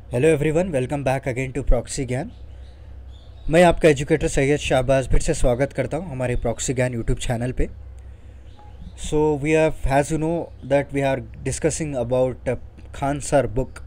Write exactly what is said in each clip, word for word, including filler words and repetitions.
Hello everyone, welcome back again to proxy Gyan. मैं आपका educator Syed Shahbaz फिर से स्वागत करता हूं हमारे प्रॉक्सी ज्ञान यूट्यूब चैनल पे। So we have has you know that we are discussing about Khan sir book,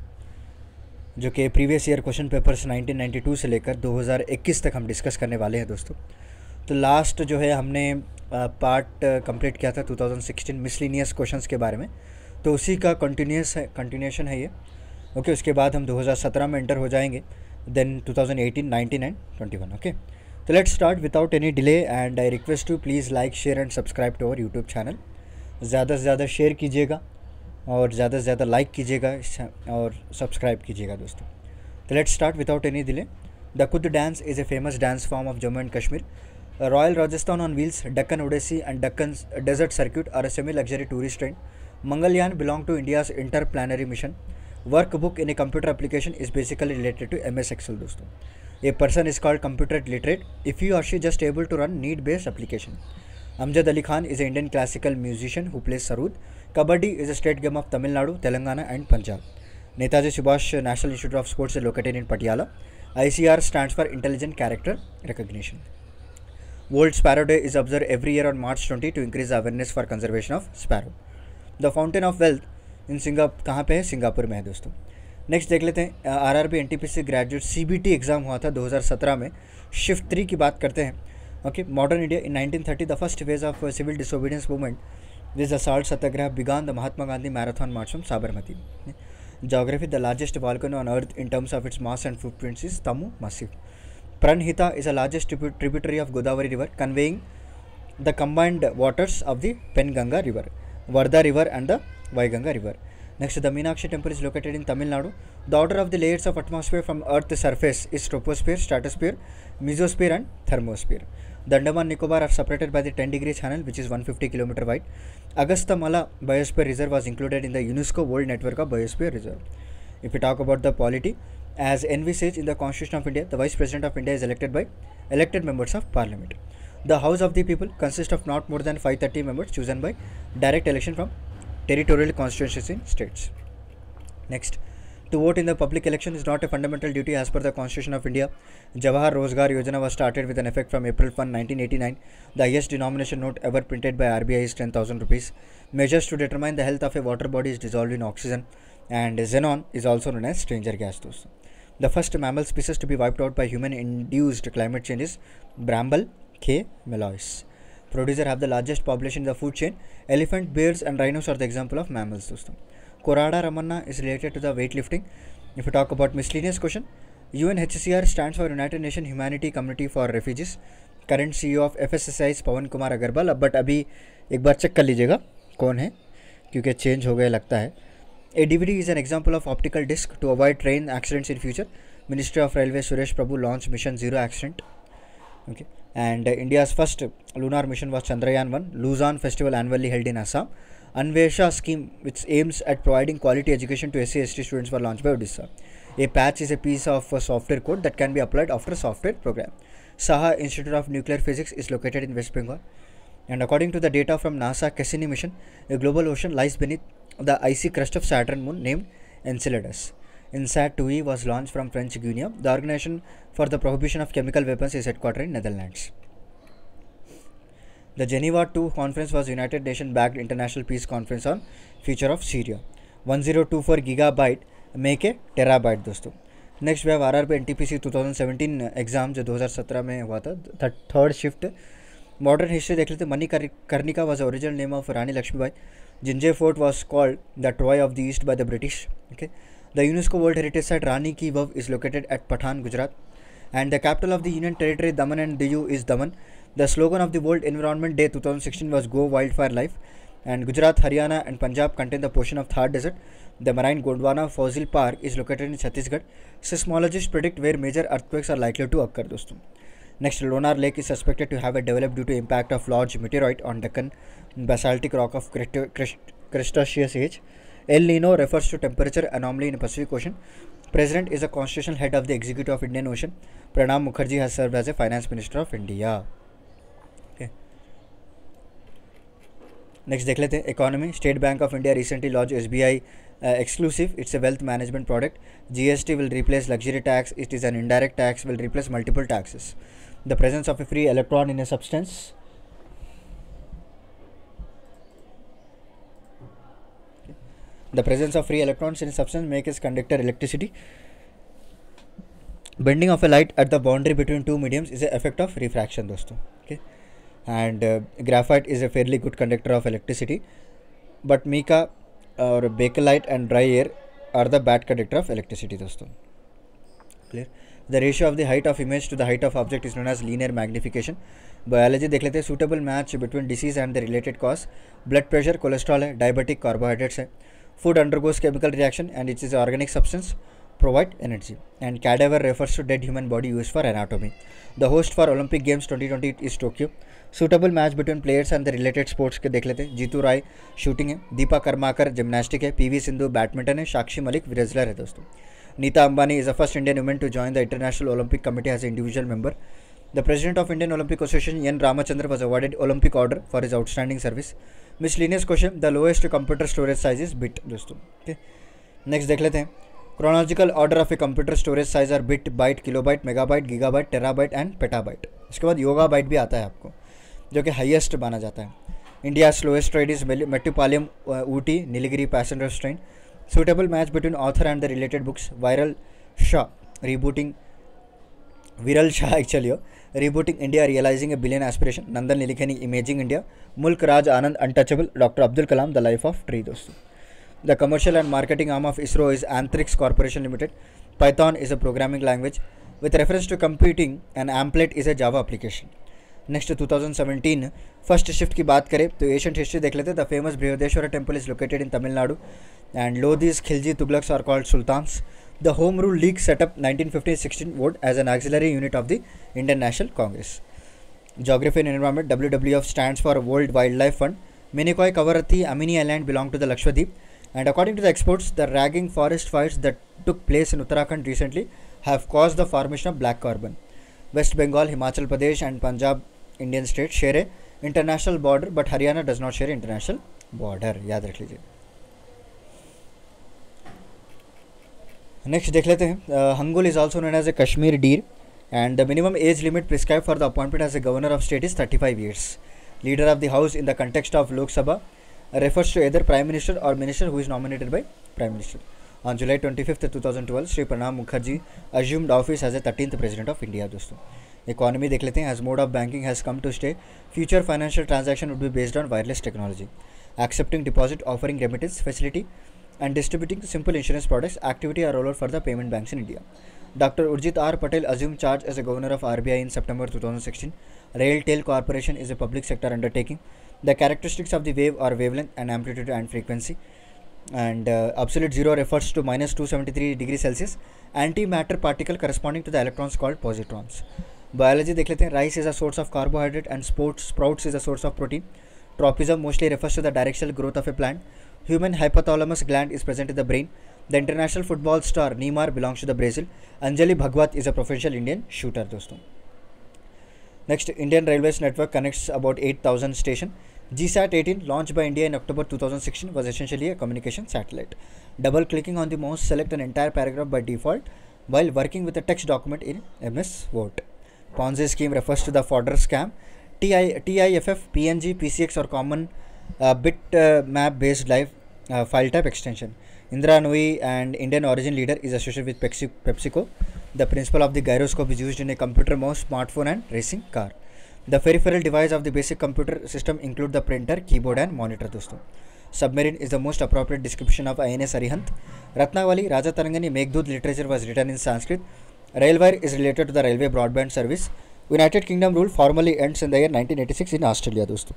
जो कि previous year question papers nineteen ninety two से लेकर दो हज़ार इक्कीस तक हम डिस्कस करने वाले हैं दोस्तों। तो लास्ट जो है हमने पार्ट कंप्लीट किया था two thousand sixteen miscellaneous questions के बारे में, तो उसी का कंटिन्यूस है कंटिन्यूशन है ये। ओके okay, उसके बाद हम दो हज़ार सत्रह में एंटर हो जाएंगे, then two thousand eighteen, nineteen and twenty one. Okay, तो let's start without any delay and I request to please like share and subscribe to our YouTube channel. ज़्यादा से ज़्यादा शेयर कीजिएगा और ज़्यादा से ज़्यादा लाइक कीजिएगा और सब्सक्राइब कीजिएगा दोस्तों। तो let's start without any delay. The Kud dance is a famous dance form of Jammu and Kashmir. Royal Rajasthan on Wheels, Deccan Odyssey and Deccan's Desert Circuit are a semi-luxury tourist train. Mangalyaan belong to India's interplanetary mission. Workbook in a computer application is basically related to M S Excel दोस्तों. A person is called computer literate if he or she just able to run need-based application. Amjad Ali Khan is an Indian classical musician who plays sarod. Kabaddi is a state game of Tamil Nadu, Telangana and Punjab. Netaji Subhash National Institute of Sports is located in Patiala. I C R stands for Intelligent Character Recognition. World Sparrow Day is observed every year on March twentieth to increase awareness for conservation of sparrow. The Fountain of Wealth in Singapore कहाँ पे है? Singapore में है दोस्तों। Next देख लेते हैं, RRB NTPC graduate CBT exam हुआ था दो हज़ार सत्रह में। शिफ्ट थ्री की बात करते हैं। Okay, modern India in nineteen thirty the first phase of civil disobedience movement this the salt satyagraha began the Mahatma Gandhi marathon march from Sabarmati. Geography, the largest volcano on earth in terms of its mass and footprints is Tamu Massif. Pranhita is the largest tribu- tributary of Godavari river, conveying the combined waters of the Penganga river, Varda river and the Vaiganga river. Next, the Meenakshi temple is located in Tamil Nadu. The order of the layers of atmosphere from Earth's surface is troposphere, stratosphere, mesosphere and thermosphere. The Andaman Nicobar are separated by the ten degree channel, which is one hundred fifty kilometers wide. Agastya Mala Biosphere Reserve was included in the UNESCO World Network of Biosphere Reserve. If we talk about the polity, as envisaged in the Constitution of India, the Vice President of India is elected by elected members of Parliament. The House of the People consists of not more than five hundred thirty members chosen by direct election from territorial constituencies in states. Next, to vote in the public election is not a fundamental duty as per the Constitution of India. Jawahar Rozgar Yojana was started with an effect from April first, nineteen eighty-nine. The highest denomination note ever printed by R B I is ten thousand rupees. Measures to determine the health of a water body is dissolved in oxygen, and xenon is also known as stranger gas. The first mammal species to be wiped out by human-induced climate change is Bramble K. melois. Producer have the largest population in the food chain. Elephant, bears and rhinos are the example of mammals. दोस्तों, Korada Ramanna is related to the weightlifting. If we talk about miscellaneous question, U N H C R stands for United Nations Humanity Community for Refugees. Current C E O of F S S I is Pawan Kumar Agarwal. But अभी एक बार check कर लीजिएगा कौन है, क्योंकि change हो गया लगता है. A D V D is an example of optical disc to avoid train accidents in future. Ministry of Railway Suresh Prabhu launched Mission Zero Accident. Okay, and uh, India's first lunar mission was Chandrayaan one. Luzon festival annually held in Assam. Anvesha scheme, which aims at providing quality education to S C S T students, were launched by Odisha. A patch is a piece of uh, software code that can be applied after a software program. Saha Institute of Nuclear Physics is located in West Bengal. And according to the data from NASA Cassini mission, a global ocean lies beneath the icy crust of Saturn moon named Enceladus. INSAT two E was launched from French Guiana. The Organization for the Prohibition of Chemical Weapons is headquartered in Netherlands. The Geneva two conference was United Nations backed international peace conference on future of Syria. one thousand twenty-four gigabyte make a terabyte दोस्तों. Next we have R R B N T P C twenty seventeen exam जो दो हज़ार सत्रह में हुआ था, third shift. Modern history देख लेते. Manikarnika was the original name of Rani Lakshmibai. Jinjay Fort was called the Troy of the East by the British. Okay, the UNESCO World Heritage Site Rani Ki Vav is located at Pathan, Gujarat, and the capital of the Union Territory Daman and Diu is Daman. The slogan of the World Environment Day twenty sixteen was Go Wildfire Life, and Gujarat, Haryana and Punjab contain the portion of Thar Desert. The marine Gondwana Fossil Park is located in Chhattisgarh. Seismologists predict where major earthquakes are likely to occur दोस्तों. Next, Lonar Lake is suspected to have developed due to impact of large meteorite on Deccan basaltic rock of Cretaceous age. El Nino refers to temperature anomaly in Pacific Ocean. President is the constitutional head of the Executive of Indian Ocean. Pranab Mukherjee has served as a Finance Minister of India. Okay. Next देख लेते हैं economy. State bank of India recently launch S B I exclusive. It's a wealth management product. G S T will replace luxury tax. It is an indirect tax, will replace multiple taxes. The presence of a free electron in a substance. The presence of free electrons in a substance makes its conductor electricity. Bending of a light at the boundary between two mediums is an effect of refraction दोस्तों. Okay. And uh, graphite is a fairly good conductor of electricity, but mica और bakelite and dry air are the bad conductor of electricity दोस्तों. Clear? The ratio of the height of image to the height of object is known as linear magnification. Biology देख लेते हैं. Suitable match between disease and the related cause. Blood pressure, cholesterol है, diabetic, carbohydrates है. Food undergoes chemical reaction and it is an organic substance, provide energy. And cadaver refers to dead human body used for anatomy. The host for Olympic Games twenty twenty is Tokyo. Suitable match between players and the related sports के देख लेते हैं. Jitu Rai shooting है, Dipa Karmakar gymnastic है, PV Sindhu badminton है, Sakshi Malik wrestler है दोस्तों. Nita Ambani is the first Indian woman to join the International Olympic Committee as an individual member. The president of Indian Olympic Association N Ramachandra was awarded Olympic Order for his outstanding service. Miscellaneous question. The lowest computer storage size is bit दोस्तों. Okay. Next देख लेते हैं. Chronological order of a computer storage size are bit, byte, kilobyte, megabyte, gigabyte, terabyte and petabyte. इसके बाद योगाबाइट भी आता है आपको, जो कि हाईएस्ट माना जाता है. India slowest train is Mettupalayam Ooty Nilgiri passenger train. Suitable match between author and the related books. Viral Shah rebooting Viral Shah actually rebooting India realizing a billion aspiration. Nandan Nilekani imaging India. Mulk Raj Anand untouchable. Doctor Abdul Kalam the life of tree दोस्तों. The commercial and marketing arm of ISRO is Antrix corporation limited. Python is a programming language with reference to computing and एम्पलेट is a Java application. Next twenty seventeen first shift की बात करें तो ancient history देख लेते हैं. The famous Brihadeeswarar temple is located in Tamil Nadu and Lodis Khilji Tughlaqs are called sultans. The Home Rule League setup nineteen fifteen sixteen vote as an auxiliary unit of the Indian National Congress. Geography and environment. W W F stands for World Wildlife Fund. Minicoy, Kavaratti, Amini Island belong to the Lakshadweep. And according to the experts, the ragging forest fires that took place in Uttarakhand recently have caused the formation of black carbon. West Bengal, Himachal Pradesh and Punjab Indian states share a international border, but Haryana does not share international border. याद रख लीजिए. Next देख लेते हैं. uh, Hangul is also known as a Kashmir deer and the minimum age limit prescribed for the appointment as a governor of state is thirty-five years. Leader of the house in the context of Lok Sabha refers to either prime minister or minister who is nominated by prime minister. On July twenty-fifth twenty twelve, Shri Pranab Mukherjee assumed office as the thirteenth president of India दोस्तों. Economy देख लेते हैं. As mode of banking has come to stay, future financial transaction would be based on wireless technology. Accepting deposit, offering remittance facility and distributing simple insurance products activity are rolled out for the payment banks in India. Doctor Urjit R. Patel assumed charge as a governor of R B I in September twenty sixteen. Railtel Corporation is a public sector undertaking. The characteristics of the wave are wavelength and amplitude and frequency. And uh, absolute zero refers to minus two hundred seventy-three degrees Celsius. Antimatter particle corresponding to the electrons called positrons. Biology देख लेते हैं. Rice is a source of carbohydrate and sprouts, sprouts is a source of protein. Tropism mostly refers to the directional growth of a plant. Human hypothalamus gland is present in the brain. The international football star Neymar belongs to the Brazil. Anjali Bhagwat is a professional Indian shooter दोस्तों. Next, Indian Railways network connects about eight thousand stations. G SAT eighteen, launched by India in October twenty sixteen, was essentially a communication satellite. Double clicking on the mouse, select an entire paragraph by default while working with a text document in M S Word. Ponzi scheme refers to the fodder scam. T I, T I F F, P N G, P C X or common uh, bitmap uh, based live uh, file type extension. Indra Nooyi and Indian origin leader is associated with Pepsi, PepsiCo. The principle of the gyroscope is used in a computer, mouse, smartphone and racing car. The peripheral device of the basic computer system include the printer, keyboard and monitor दोस्तों. Submarine is the most appropriate description of I N S Arihant. Ratnavali, Raja Tarangani, Meghdut literature was written in Sanskrit. Railwire is related to the railway broadband service. United Kingdom rule formally ends in the year nineteen eighty-six in Australia दोस्तों.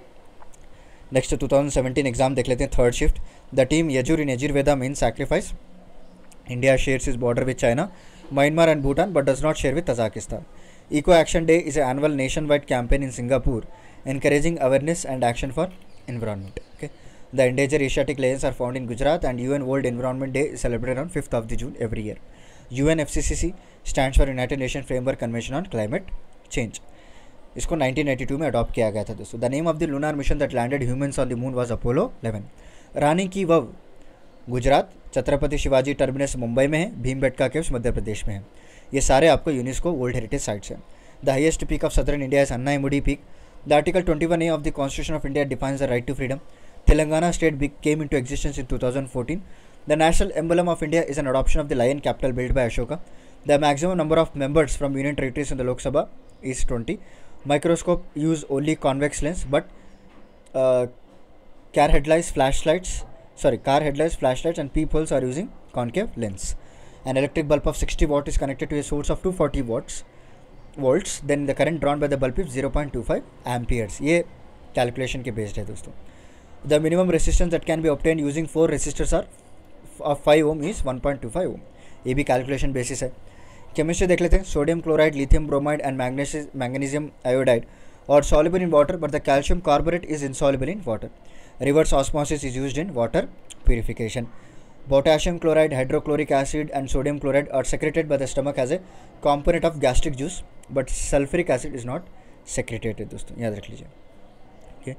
Next twenty seventeen exam देख लेते हैं. Third shift. The team Yajur in Yajurveda means sacrifice. India shares its border with China, Myanmar and Bhutan but does not share with Tajikistan. Eco Action Day is an annual nationwide campaign in Singapore encouraging awareness and action for environment. Okay. The endangered Asiatic lions are found in Gujarat and U N World Environment Day is celebrated on fifth of the June every year. U N F C C C stands for United Nations Framework Convention on Climate Change. इसको nineteen eighty two में adopt किया गया था दोस्तों. The name of the lunar mission that landed humans on the moon was Apollo eleven. Rani ki Vav Gujarat, Chhatrapati Shivaji terminus Mumbai में है, Bhimbetka caves Madhya Pradesh में है. ये सारे आपको यूनेस्को वर्ल्ड हेरिटेज साइट्स हैं. The highest peak of southern India is Anamudi peak. The article twenty one A of the constitution of India defines the right to freedom. Telangana state be- came into existence in two thousand fourteen. The national emblem of India is an adoption of the lion capital built by Ashoka. The maximum number of members from union territories in the Lok Sabha is twenty. Microscope use only convex lens, but uh, car headlights, flashlights, sorry, car headlights, flashlights, and peepholes are using concave lens. An electric bulb of sixty watt is connected to a source of two hundred forty watts volts. Then the current drawn by the bulb is zero point two five amperes. ये calculation के based है दोस्तों. The minimum resistance that can be obtained using four resistors are of five ohm is one point two five ohm. ये भी calculation basis है. Chemistry देख लेते हैं. Sodium chloride, lithium bromide and magnesium magnesium iodide are soluble in water, but the calcium carbonate is insoluble in water. Reverse osmosis is used in water purification. Potassium chloride, hydrochloric acid and sodium chloride are secreted by the stomach as a component of gastric juice, but sulfuric acid is not secreted. दोस्तों याद रख लीजिए. Okay.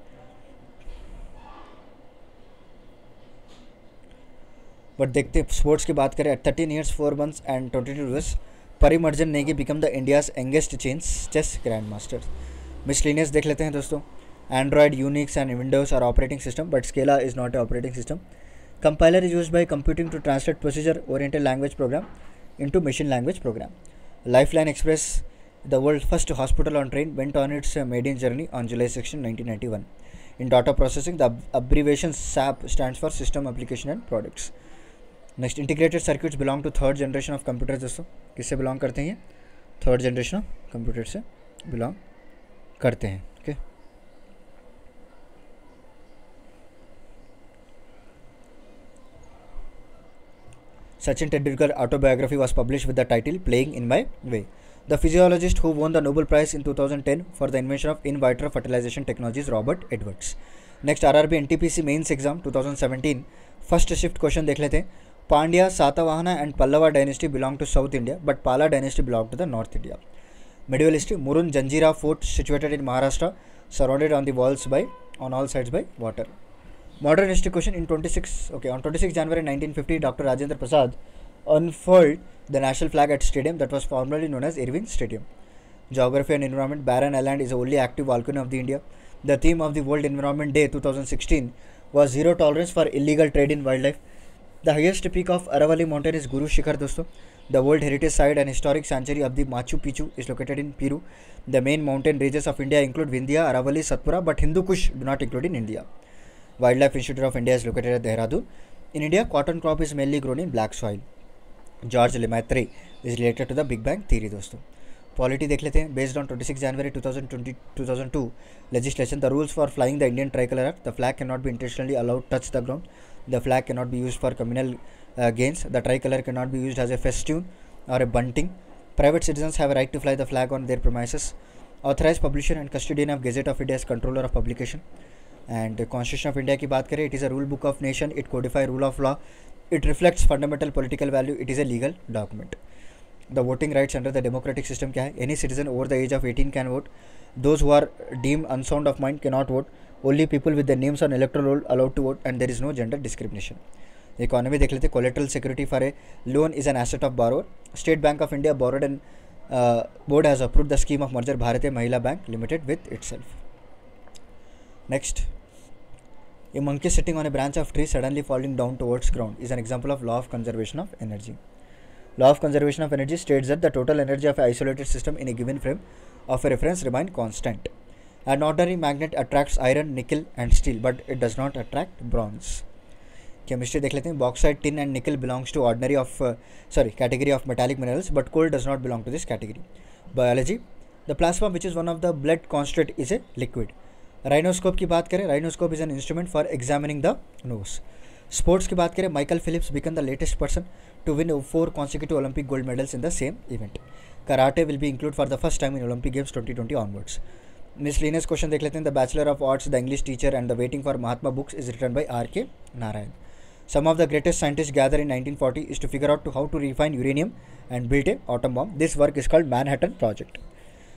But देखते हैं sports की बात करें. At thirteen years four months and twenty two days Parimarjan Negi become the India's youngest चेंस चेस ग्रैंड मास्टर्स. मिसलिनियस देख लेते हैं दोस्तों. Android, Unix and Windows are operating system, but Scala is not a operating system. Compiler is used by computing to translate procedure oriented language program into machine language program. Lifeline express, the world first hospital on train, went on its maiden journey on July sixteen nineteen ninety one. In data processing, the abbreviation S A P stands for System Application and Products. Next, integrated circuits belong to third generation of computers. दोस्तों किससे belong करते हैं? ये third generation of computer से belong करते हैं. Okay, Sachin Tendulkar autobiography was published with the title Playing in My Way. The physiologist who won the Nobel Prize in two thousand ten for the invention of in vitro fertilization technology is Robert Edwards. Next, R R B N T P C mains exam twenty seventeen first shift question देख लेते हैं. Pandya, Satavahana and Pallava dynasty belong to South India, but Pala dynasty belonged to the North India. Medieval history, Murun Janjira fort situated in Maharashtra, surrounded on the walls by on all sides by water. Modern history question in twenty-six okay on twenty-sixth January nineteen fifty, Doctor Rajendra Prasad unfurled the national flag at stadium that was formerly known as Irving Stadium. Geography and environment, Barren Island is the only active volcano of the India. The theme of the World Environment Day twenty sixteen was zero tolerance for illegal trade in wildlife. The highest peak of Aravalli mountain is Guru Shikhar. दोस्तों, the World Heritage Site and Historic Sanctuary of the Machu Picchu is located in Peru. The main mountain ranges of India include Vindhya, Aravalli, Satpura, but Hindu Kush do not include in India. Wildlife Institute of India is located at Dehradun. In India, cotton crop is mainly grown in black soil. George Lemaitre is related to the Big Bang Theory. दोस्तों, polity देख लेते हैं. Based on twenty-sixth January twenty twenty two thousand two legislation, the rules for flying the Indian tricolor are: the flag cannot be intentionally allowed to touch the ground, the flag cannot be used for communal uh, gains, the tricolor cannot be used as a festoon or a bunting, private citizens have a right to fly the flag on their premises, authorized publisher and custodian of Gazette of India as controller of publication. And the Constitution of India की बात करें, it is a rule book of nation, it codifies rule of law, it reflects fundamental political value, it is a legal document. The voting rights under the democratic system क्या है? Any citizen over the age of eighteen can vote. Those who are deemed unsound of mind cannot vote. Only people with their names on electoral roll allowed to vote, and there is no gender discrimination. Economy देख लेते हैं. Collateral security for a loan is an asset of borrower. State Bank of India borrowed and uh, board has approved the scheme of merger Bharatiya Mahila Bank Limited with itself. Next, a monkey sitting on a branch of tree suddenly falling down towards ground is an example of law of conservation of energy. Law of conservation of energy states that the total energy of an isolated system in a given frame of a reference remain constant. An ordinary magnet attracts iron, nickel and steel, but it does not attract bronze. Chemistry देख लेते हैं. Bauxite, tin and nickel belongs to ordinary of uh, sorry category of metallic minerals, but coal does not belong to this category. Biology, the plasma, which is one of the blood constituent, is a liquid. राइनोस्कोप की बात करें, rhinoscope is an instrument for examining the nose. Sports की बात करें, Michael Phelps become the latest person to win four consecutive Olympic gold medals in the same event. Karate will be include for the first time in Olympic games twenty twenty onwards. Miscellaneous question देख लेते हैं. The bachelor of arts, the English teacher and the waiting for Mahatma books is written by R के Narayan. Some of the greatest scientists gathered in nineteen forty is to figure out to how to refine uranium and build a atom bomb. This work is called Manhattan Project.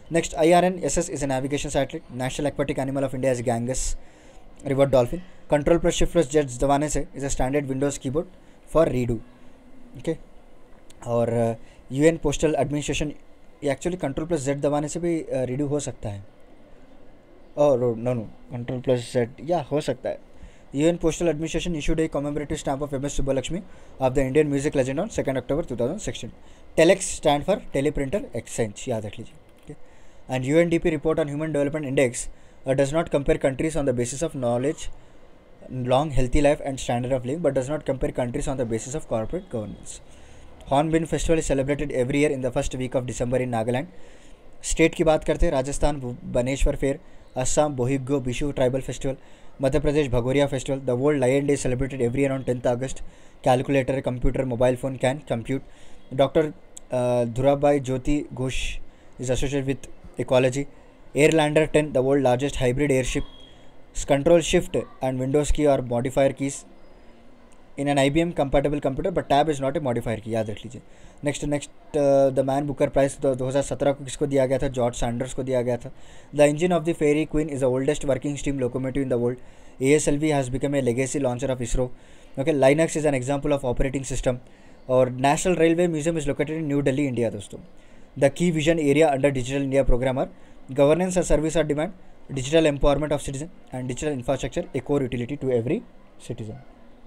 Next, I R N S S is a navigation satellite. National aquatic animal of India is Ganges river dolphin. Control plus shift plus Z दबाने से is a standard Windows keyboard for redo. Okay. और U N postal administration ये actually control plus Z दबाने से भी redo हो सकता है. और no no control plus Z या हो सकता है. U N postal administration issued a commemorative stamp of M S Subbulakshmi of the Indian music legend on second October two thousand sixteen. Telex stand for teleprinter exchange, याद रख लीजिए. And U N D P report on Human Development Index uh, does not compare countries on the basis of knowledge, long healthy life and standard of living, but does not compare countries on the basis of corporate governance. Hornbill festival is celebrated every year in the first week of December in Nagaland. State की बात करते हैं, Rajasthan Baneshwar fair, Assam Bohaggiyo Bishu tribal festival, Madhya Pradesh Bhagoria festival. The world lion day celebrated every year on tenth August. Calculator, computer, mobile phone can compute. Doctor uh, Dhurabai Jyoti Ghosh is associated with ecology. Airlander ten, the world's largest hybrid airship. Control shift and Windows key are modifier keys in an I B M compatible computer, but tab is not a modifier key, याद रख लीजिए. Next next the Man Booker prize दो हज़ार सत्रह को किसको दिया गया था? जॉर्ज सैंडर्स को दिया गया था. The engine of the Fairy Queen is the oldest working steam locomotive in the world. A S L V has become a legacy launcher of ISRO. Okay, Linux is an example of operating system. और national railway museum is located in New Delhi, India. दोस्तों, the key vision area under Digital India program are governance and service on demand, digital empowerment of citizen, and digital infrastructure, a core utility to every citizen.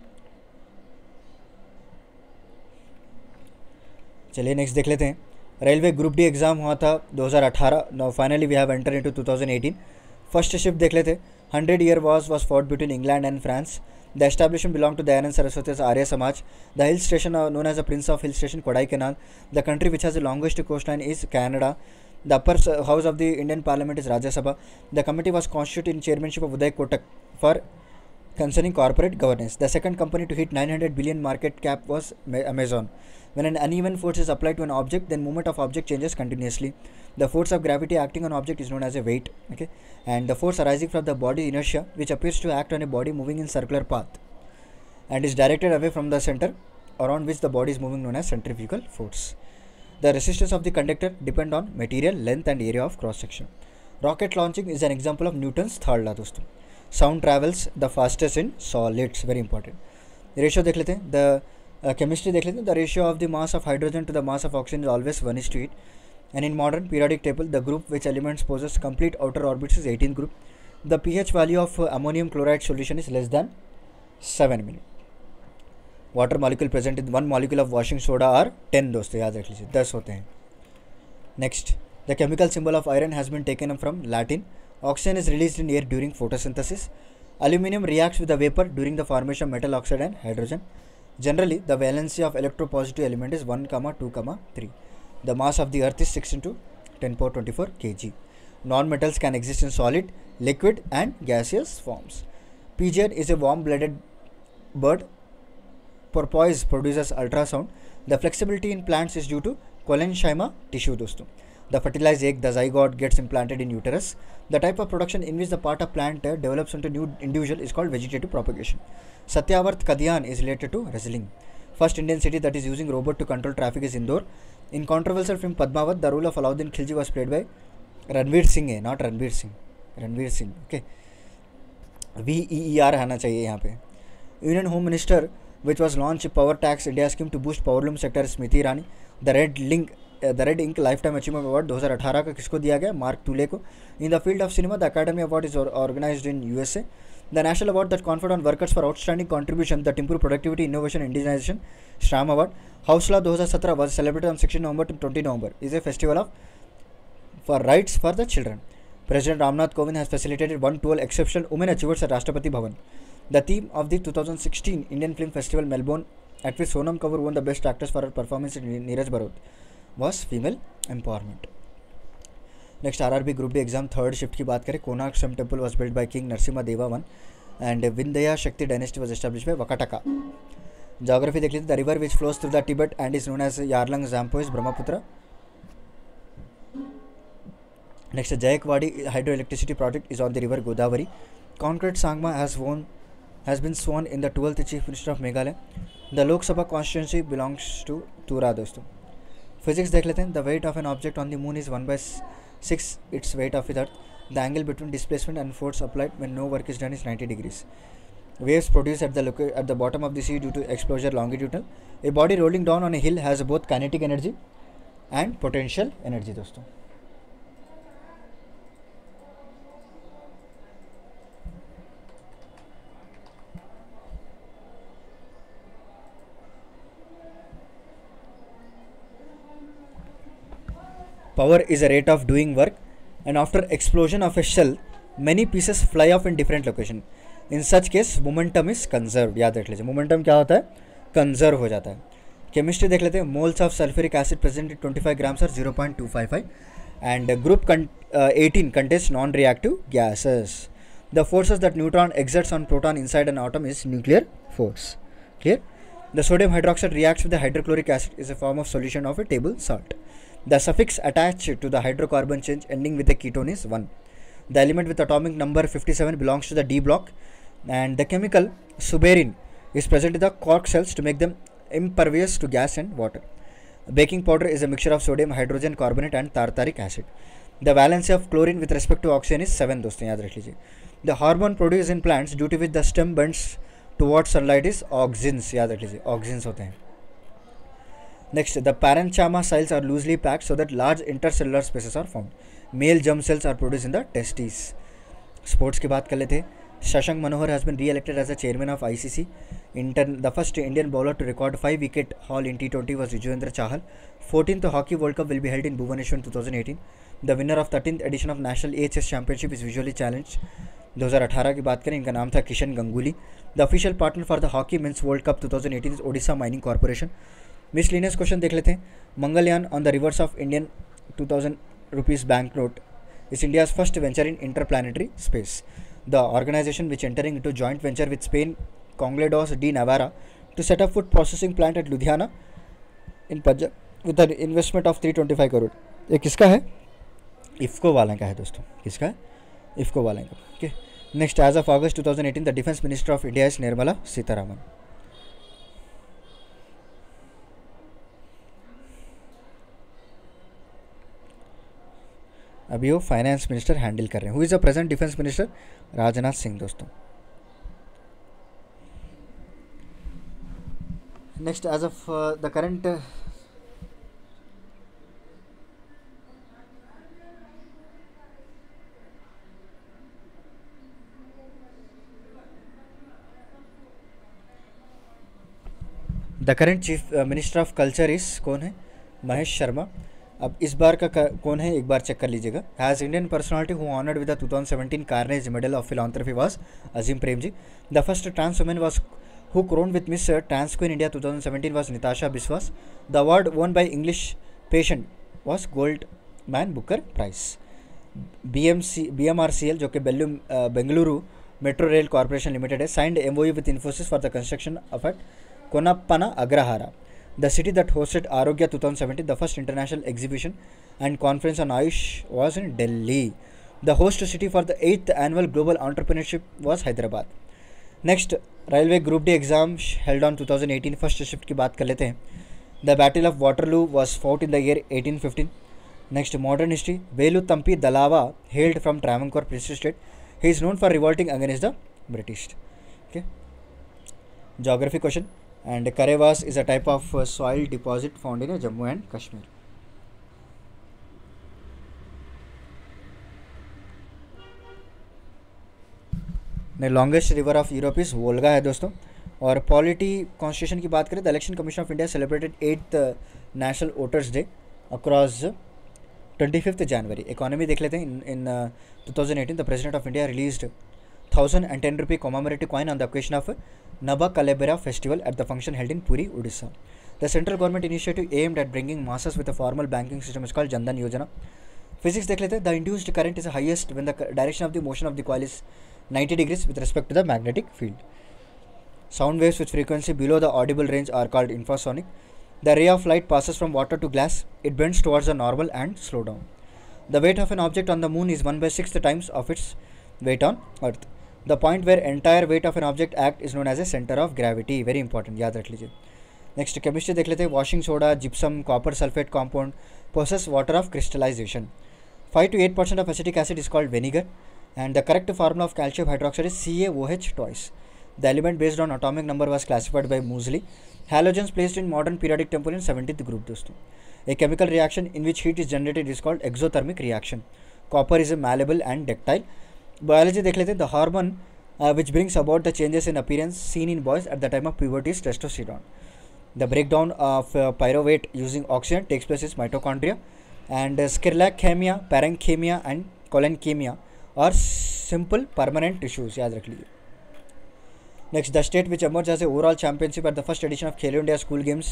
चलिए next देख लेते हैं. Railway group D exam हुआ था दो हज़ार अठारह. Now finally we have enter into two thousand eighteen. First shift देख लेते हैं. Hundred year wars was fought between England and France. The establishment belonged to Dayanand Saraswati as Arya Samaj. The hill station uh, known as the Prince of Hill Station, Kodaikanal. The country which has the longest coastline is Canada. The upper uh, house of the Indian Parliament is Rajya Sabha. The committee was constituted in chairmanship of Uday Kotak for concerning corporate governance. The second company to hit nine hundred billion market cap was Amazon. When an uneven force is applied to an object, then movement of object changes continuously. The force of gravity acting on object is known as a weight. Okay, and the force arising from the body inertia, which appears to act on a body moving in circular path, and is directed away from the center around which the body is moving, known as centrifugal force. The resistance of the conductor depend on material, length, and area of cross section. Rocket launching is an example of Newton's third law. दोस्तों, sound travels the fastest in solids. Very important. Ratio देख लेते हैं. The uh, chemistry देख लेते हैं. The ratio of the mass of hydrogen to the mass of oxygen is always one is to eight. And in modern periodic table, the group which elements possess complete outer orbits is eighteenth group. The pH value of uh, ammonium chloride solution is less than seven million. Water molecule present in one molecule of washing soda are ten. दोस्तों याद रख लीजिए, दस होते हैं. Next, the chemical symbol of iron has been taken from Latin. Oxygen is released in air during photosynthesis. Aluminium reacts with the vapor during the formation of metal oxide and hydrogen. Generally, the valency of electropositive element is one, two, three. The mass of the earth is six into ten power twenty-four kilograms. Non-metals can exist in solid, liquid and gaseous forms. Pigeon is a warm-blooded bird. Porpoise produces ultrasound. The flexibility in plants is due to parenchyma tissue. दोस्तों, the fertilized egg, the zygote, gets implanted in uterus. The type of production in which the part of plant uh, develops into new individual is called vegetative propagation. Satyavart Kadyan is related to wrestling. First Indian city that is using robot to control traffic is Indore. In controversial film Padmavat, the role of Alauddin Khilji was played by Ranveer Singh, है, not Ranveer Singh. Ranveer Singh. Okay. V E E R आना चाहिए यहाँ पे. Union Home Minister, which was launched power tax India scheme to boost powerloom sector, Smriti Irani. The Red Link uh, the Red Ink Lifetime Achievement Award दो हज़ार अठारह का किसको दिया गया? मार्क टूले को. In the field of cinema, the Academy Award is or, organized in U S A. The national award that conferred on workers for outstanding contribution that improve productivity, innovation, and indigenization, Shram Award. House Law दो हज़ार सत्रह was celebrated on sixteenth November to twentieth November. Is a festival of for rights for the children. President Ramnath Kovind has facilitated one hundred twelve exceptional women achievers at Rashtrapati Bhavan. The theme of the two thousand sixteen Indian Film Festival Melbourne, at which Sonam Kapoor won the best actress for her performance in Neeraj Barot, was female empowerment. Next, R R B Group D exam third shift की बात करें. Konark Sun Temple was built by King Narasimha Deva one, and Vindhya Shakti dynasty was established by Vakataka. Geography देख लीजिए. The river which flows through the Tibet and is known as Yarlung Zampo is Brahmaputra. Next, Jayakwadi hydroelectricity project is on the river Godavari. Concrete Sangma has won has been sworn in the twelfth Chief Minister of Meghalaya. The Lok Sabha constituency belongs to Tura. दोस्तों, physics देख लेते हैं. The weight of an object on the moon is one by Six, its weight of the earth. The angle between displacement and force applied when no work is done is ninety degrees. Waves produced at the loca- at the bottom of the sea due to exposure longitudinal. A body rolling down on a hill has both kinetic energy and potential energy दोस्तों. Power is a rate of doing work, and after explosion of a shell, many pieces fly off in different location. In such case, momentum is conserved. याद रख लीजिए, momentum क्या होता है? Conserve हो जाता है. Chemistry देख लेते हैं. Moles of sulfuric acid present at twenty-five grams are zero point two five five, and group con- uh, eighteen contains non-reactive gases. The forces that neutron exerts on proton inside an atom is nuclear force. Clear? The sodium hydroxide reacts with the hydrochloric acid is a form of solution of a table salt. The suffix attached to the hydrocarbon chain ending with a ketone is one. The element with atomic number fifty-seven belongs to the D block, and the chemical suberin is present in the cork cells to make them impervious to gas and water. Baking powder is a mixture of sodium hydrogen carbonate and tartaric acid. The valency of chlorine with respect to oxygen is seven. दोस्तों याद रख लीजिए. The hormone produced in plants due to which the stem bends towards sunlight is auxins. याद रख लीजिए, auxins होते हैं. Next, the parenchyma cells are loosely packed so that large intercellular spaces are formed. Male germ cells are produced in the testes. Sports की बात कर लेते हैं. Shashank Manohar has been re-elected as the chairman of I C C. Intern, the first Indian bowler to record five wicket haul in T twenty was Yuzvendra Chahal. fourteenth Hockey World Cup will be held in Bhubaneswar in twenty eighteen. The winner of thirteenth edition of National A Chess Championship is visually challenged. twenty eighteen की बात करें, इनका नाम था Kishan Ganguly. The official partner for the Hockey Men's World Cup twenty eighteen is Odisha Mining Corporation. Miscellaneous question देख लेते हैं. Mangalyaan on the reverse of Indian two thousand rupees banknote is India's first venture in interplanetary space. The organization which entering into joint venture with Spain Congresos de Navarra to set up food processing plant at Ludhiana in Punjab with an investment of three hundred twenty-five crore. ये किसका है? इफ्को वाला का है दोस्तों. किसका है? इफ्को वाला का. Okay. Next, as of August twenty eighteen, the Defense Minister of India is Nirmala Sitharaman. अभी वो फाइनेंस मिनिस्टर हैंडल कर रहे हैं. Who is the present defence minister? Rajnath Singh दोस्तों. Next, age of the current the current chief minister of culture is कौन है? महेश शर्मा. अब इस बार का कौन है एक बार चेक कर लीजिएगा. Has Indian personality who honoured with the twenty seventeen Carnegie medal of philanthropy was Azim Premji. The first trans women was who crowned with Miss Trans Queen India twenty seventeen was Nitasha Biswas. The award won by English Patient was gold man Booker prize. B M C B M R C L जो कि बेल्लू Bengaluru metro rail corporation limited है, signed MOU with Infosys for the construction of at Konappana Agrahara. The city that hosted Arogya twenty seventeen, the first international exhibition and conference on Ayush, was in Delhi. The host city for the eighth annual Global Entrepreneurship was Hyderabad. Next, Railway Group D exam held on twenty eighteen. First shift की बात कर लेते हैं. The Battle of Waterloo was fought in the year eighteen fifteen. Next, modern history. Velu Thampi Dalawa hailed from Travancore Prince State. He is known for revolting against the British. Okay. Geography question. And Karewas is a type of uh, soil deposit found in uh, Jammu and Kashmir. The longest river of Europe is Volga है दोस्तों. और polity constitution की बात करें, the election commission of India celebrated eighth national voters day across twenty-fifth January. Economy देख लेते हैं. In twenty eighteen, the president of India released one thousand ten rupee commemorative coin on the occasion of Naba Kalebera festival at the function held in Puri, Odisha. The central government initiative aimed at bringing masses with a formal banking system is called Jan Dhan Yojana. Physics देख लेते हैं. The induced current is highest when the direction of the motion of the coil is ninety degrees with respect to the magnetic field. Sound waves with frequency below the audible range are called infrasonic. The ray of light passes from water to glass. It bends towards the normal and slow down. The weight of an object on the moon is one by sixth times of its weight on Earth. The point where entire weight of an object act is known as a center of gravity. Very important, याद रख लीजिए. Next, chemistry देख लेते हैं. Washing soda, gypsum, copper sulfate compound possess water of crystallization. five to eight percent of acetic acid is called vinegar, and the correct formula of calcium hydroxide is C a O H twice. The element based on atomic number was classified by Moseley. Halogens placed in modern periodic table in seventeenth group दोस्तों. A chemical reaction in which heat is generated is called exothermic reaction. Copper is a malleable and ductile. Biology देख लेते हैं. The hormone uh, which brings about the changes in appearance seen in boys at the time of puberty is testosterone. The breakdown of uh, pyruvate using oxygen takes place in mitochondria, and uh, sclerachemia, parenchyma and cholenchyma are simple permanent tissues. याद रख लीजिए. Next, the state which emerged as a overall championship at the first edition of Khelo India School Games,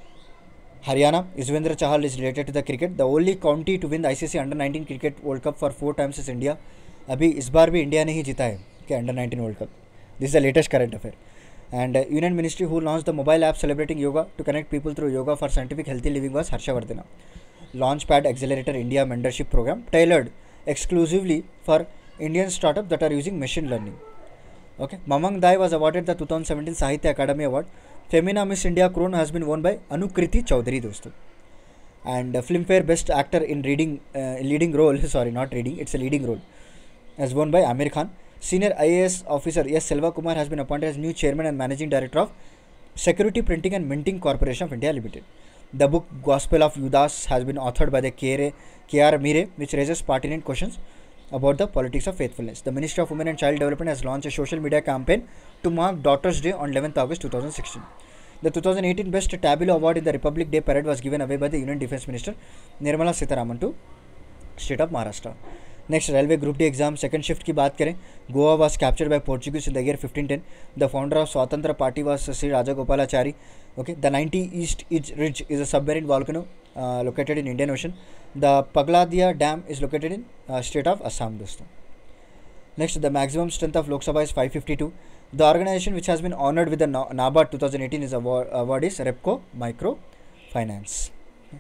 Haryana. Yuzvendra Chahal is related to the cricket. The only county to win the I C C Under nineteen Cricket World Cup for four times is India. अभी इस बार भी India ने ही जीता है कि Under nineteen World Cup. This is the latest current affair. And uh, Union Ministry who launched the mobile app celebrating yoga to connect people through yoga for scientific healthy living was Harshavardhana. Launchpad Accelerator India mentorship program tailored exclusively for Indian startups that are using machine learning. Okay, Mamang Dai was awarded the twenty seventeen Sahitya Academy Award. Femina Miss India crown has been won by Anukriti Chaudhary दोस्तों. And uh, Filmfare Best Actor in reading uh, leading role, sorry not reading, it's a leading role, as won by Amir Khan. Senior I A S officer S. Selva Kumar has been appointed as new chairman and managing director of Security Printing and Minting Corporation of India Limited. The book Gospel of Judas has been authored by the K R Mire, which raises pertinent questions about the politics of faithfulness. The Ministry of Women and Child Development has launched a social media campaign to mark Daughters Day on eleventh August twenty sixteen. The twenty eighteen Best Tableau Award in the Republic Day Parade was given away by the Union Defence Minister Nirmala Sitharaman to State of Maharashtra. Next, Railway Group D exam second shift की बात करें. Goa was captured by Portuguese in the year fifteen ten. The founder of Swatantra Party was Sri Rajagopalachari. Okay, the ninety East Ridge is a submarine volcano uh, located in Indian Ocean. The Pagladia Dam is located in uh, state of Assam दोस्तों. Next, the maximum strength of Lok Sabha is five fifty-two. The organization which has been honored with the NABARD twenty eighteen is award, award is Repco Micro Finance.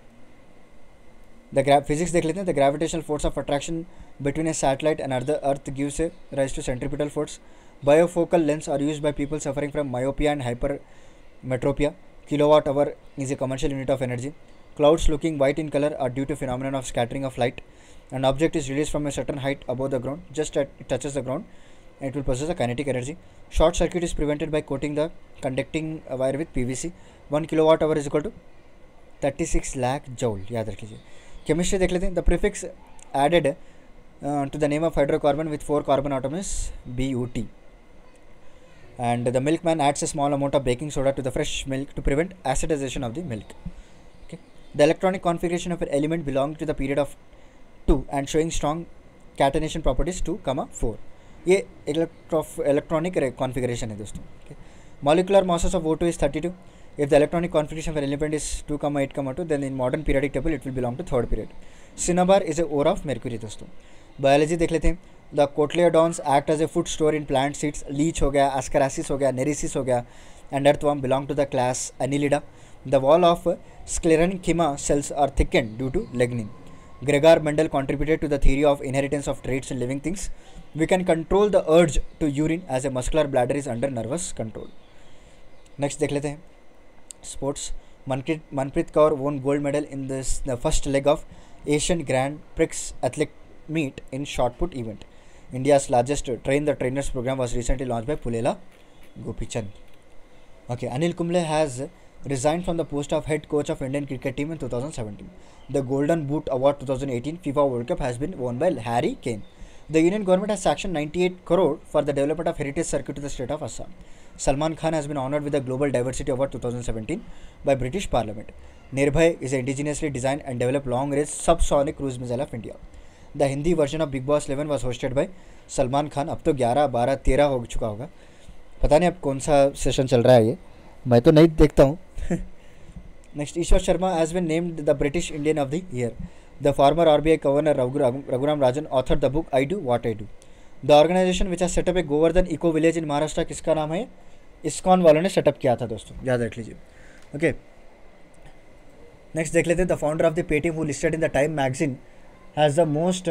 The gra physics देख लेते हैं. The gravitational force of attraction between a satellite and other Earth gives a rise to centripetal force. Bifocal lens are used by people suffering from myopia and hypermetropia. Kilowatt hour is a commercial unit of energy. Clouds looking white in color are due to phenomenon of scattering of light. An object is released from a certain height above the ground. Just as it touches the ground, it will possess a kinetic energy. Short circuit is prevented by coating the conducting wire with P V C. one kilowatt hour is equal to thirty-six lakh joule. याद रखिए. Chemistry देख लेते हैं. The prefix added uh, to the name of hydrocarbon with four carbon atoms is B U T. And the milkman adds a small amount of baking soda to the fresh milk to prevent acidization of the milk. Okay. The electronic configuration of an element belonging to the period of two and showing strong catenation properties two, four. ये electronic configuration है दोस्तों. Okay. Molecular masses of O two is thirty-two. If the electronic configuration of an element is two, eight, two, then in modern periodic table it will belong to third period. Cinnabar is a ore of mercury दोस्तों. Biology देख लेते हैं. The cotyledons act as a food store in plant seeds. Leech हो गया, ascariasis हो गया, nereis हो गया, and earthworm belong to the class Annelida. The wall of sclerenchyma cells are thickened due to lignin. Gregor Mendel contributed to the theory of inheritance of traits in living things. We can control the urge to urine as a muscular bladder is under nervous control. Next देख लेते हैं. Sports. Manpreet, Manpreet Kaur won gold medal in this the first leg of Asian Grand Prix athletic meet in shot put event. India's largest train the trainers program was recently launched by Pulela Gopichand. Okay, Anil Kumble has resigned from the post of head coach of Indian cricket team in two thousand seventeen. The Golden Boot Award twenty eighteen FIFA World Cup has been won by Harry Kane. The Union government has sanctioned ninety-eight crore for the development of heritage circuit to the state of Assam. Salman Khan has been honored with the Global Diversity Award twenty seventeen by British Parliament. Nirbhay is an indigenously designed and developed long-range subsonic cruise missile of India. The Hindi version of Big Boss eleven was hosted by Salman Khan. अब तो ग्यारह, बारह, तेरह हो चुका होगा. पता नहीं अब कौन सा सेशन चल रहा है ये. मैं तो नहीं देखता हूँ. Next, Ishwar Sharma has been named the British Indian of the Year. The former R B I Governor Raghuram Rajan authored the book I Do What I Do. The organization which has set up a Govardhan Eco Village in Maharashtra किसका नाम है? ISKCON वालों ने setup किया था दोस्तों, याद रख लीजिए. Okay. Next देख लेते हैं. The founder of the Paytm who listed in the Time magazine has the most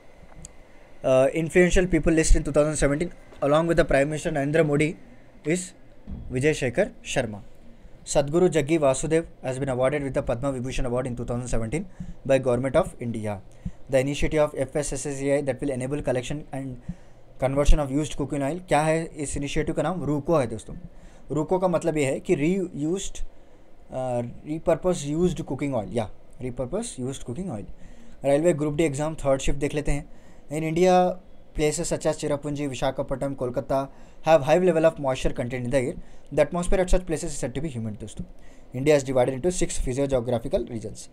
uh, influential people list in twenty seventeen along with the Prime Minister Narendra Modi is Vijay Shekhar Sharma. Sadhguru Jaggi Vasudev has been awarded with the Padma Vibhushan Award in twenty seventeen by Government of India. The initiative of F S S S A I that will enable collection and conversion of used cooking oil. क्या है इस initiative का नाम? रूको है दोस्तों. रूको का मतलब ये है कि reused repurpose used cooking oil या repurpose used cooking oil. Railway group D exam third shift देख लेते हैं. In India places such as Cherrapunji, Visakhapatnam, Kolkata have high level of moisture content in the air. The atmosphere at such places is said to be humid. दोस्तों India is divided into six physiogeographical regions.